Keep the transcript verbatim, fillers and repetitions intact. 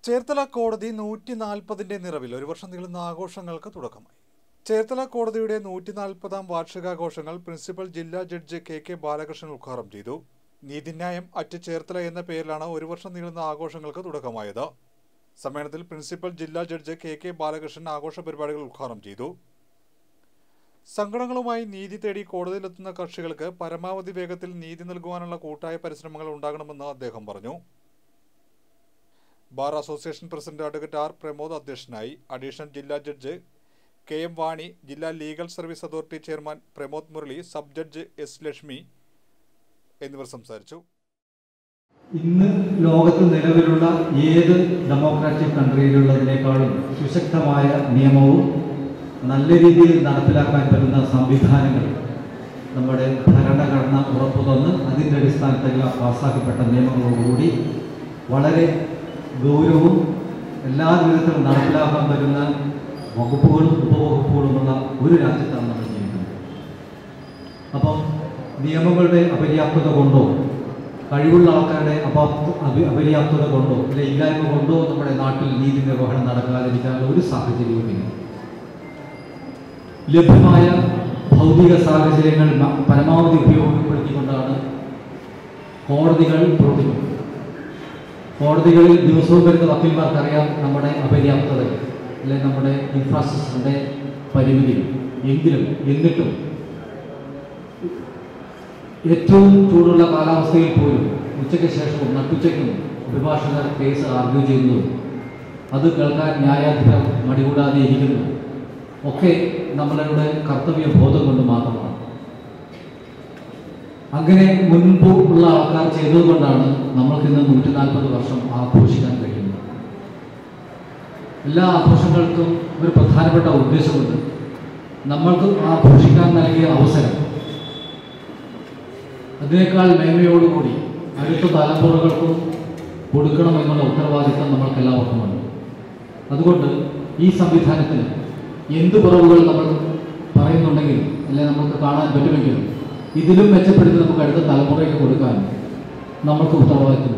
ചേർത്തല കോടതി നൂറ്റി നാൽപ്പതിന്റെ നിറവിൽ ഒരു വർഷം നീളുന്ന ആഘോഷങ്ങൾക്ക് തുടക്കമായി. ചേർത്തല കോടതിയുടെ നൂറ്റി നാൽപ്പതാം വാർഷികാഘോഷങ്ങൾ പ്രിൻസിപ്പൽ ജില്ലാ ജഡ്ജ് കെ കെ ബാലകൃഷ്ണൻ ഉദ്ഘാടനം ചെയ്തു. നീതിന്യായം അറ്റ് ചേർത്തല എന്ന പേരിലാണ് ഒരു വർഷം നീളുന്ന ആഘോഷങ്ങൾക്ക് തുടക്കമായത്. സമ്മേളനത്തിൽ പ്രിൻസിപ്പൽ ജില്ലാ ജഡ്ജ് കെ കെ ബാലകൃഷ്ണൻ ആഘോഷ പരിപാടികൾ ഉദ്ഘാടനം ചെയ്തു. സങ്കടങ്ങളുമായി നീതി തേടി കോടതിയിലെത്തുന്ന കക്ഷികൾക്ക് പരമാവധി വേഗത്തിൽ നീതി നൽകുവാനുള്ള കൂട്ടായ പരിശ്രമങ്ങൾ ഉണ്ടാകണമെന്ന് അദ്ദേഹം പറഞ്ഞു. Bar association president advocate R Pramod അധ്യക്ഷനായി. അഡീഷണൽ ജില്ലാ ജഡ്ജ് കെ എം വാണി, ജില്ലാ legal service authority chairman Pramod Murali, sub judge S Lakshmi എന്നിവർ സംസാരിച്ചു. ഇന്ന് ലോകത്ത് നിലവിലുള്ള ഏത് ഡെമോക്രാറ്റിക് കൺട്രിയിലുള്ളതിനേക്കാളും സുശക്തമായ നിയമവും നല്ല രീതിയിൽ നടപ്പിലാക്കാൻ പറ്റുന്ന സംവിധാനങ്ങൾ നമ്മുടെ ഭരണഘടന ഉറപ്പു തന്ന് അതിൻ്റെ അടിസ്ഥാനത്തിൽ പാസ്സാക്കപ്പെട്ട നിയമങ്ങളോടുകൂടി വളരെ ഗൗരവവും എല്ലാ വിധത്തിലും നടപ്പിലാക്കാൻ പറ്റുന്ന വകുപ്പുകളും ഉപവകുപ്പുകളുമുള്ള ഒരു രാജ്യത്താണ് നമ്മൾ ജീവിക്കുന്നത്. അപ്പം നിയമങ്ങളുടെ അപര്യാപ്തത കൊണ്ടോ കഴിവുള്ള ആൾക്കാരുടെ അപാപ്ത അപര്യാപ്തത കൊണ്ടോ അല്ലെ ഇല്ലായ്മ കൊണ്ടോ നമ്മുടെ നാട്ടിൽ നീതി നിർവഹണം നടക്കാതിരിക്കാനുള്ള ഒരു സാഹചര്യവുമില്ല. ലഭ്യമായ ഭൗതിക സാഹചര്യങ്ങൾ പരമാവധി ഉപയോഗപ്പെടുത്തിക്കൊണ്ടാണ് കോടതികൾ പ്രവർത്തിക്കുന്നത്. കോടതികളിൽ ദിവസവും വരുന്ന വക്കീൽമാർക്കറിയാം നമ്മുടെ അപര്യാപ്തത അല്ലെങ്കിൽ നമ്മുടെ ഇൻഫ്രാസ്ട്രക്ചറിൻ്റെ പരിമിതി. എങ്കിലും എന്നിട്ടും ഏറ്റവും ചൂടുള്ള കാലാവസ്ഥയിൽ പോലും ഉച്ചയ്ക്ക് ശേഷവും നട്ടുച്ചയ്ക്കും അഭിഭാഷകർ കേസ് ആർഗ്യൂ ചെയ്യുന്നതും അത് കേൾക്കാൻ ന്യായാധിപർ മടികൂടാതെ ഇരിക്കുന്നു ഒക്കെ നമ്മളുടെ കർത്തവ്യ ബോധം കൊണ്ട് മാത്രമാണ്. അങ്ങനെ മുൻപ് ഉള്ള ആൾക്കാർ ചെയ്തതുകൊണ്ടാണ് നമ്മൾക്കിന്ന് നൂറ്റി നാൽപ്പത് വർഷം ആഘോഷിക്കാൻ കഴിയുന്നത്. എല്ലാ ആഘോഷങ്ങൾക്കും ഒരു പ്രധാനപ്പെട്ട ഉദ്ദേശമുണ്ട്. നമ്മൾക്ക് ആഘോഷിക്കാൻ നൽകിയ അവസരം അതിനേക്കാൾ മേന്മയോടുകൂടി അടുത്ത തലമുറകൾക്കും കൊടുക്കണമെന്നുള്ള ഉത്തരവാദിത്തം നമ്മൾക്കെല്ലാവർക്കുമുണ്ട്. അതുകൊണ്ട് ഈ സംവിധാനത്തിന് എന്ത് കുറവുകൾ നമ്മൾ പറയുന്നുണ്ടെങ്കിലും അല്ലെങ്കിൽ നമുക്ക് കാണാൻ പറ്റുമെങ്കിലും ഇതിലും മെച്ചപ്പെടുത്തി നമുക്ക് അടുത്ത തലമുറയ്ക്ക് കൊടുക്കാൻ നമ്മൾക്ക് ഉത്തരവാദിത്തം.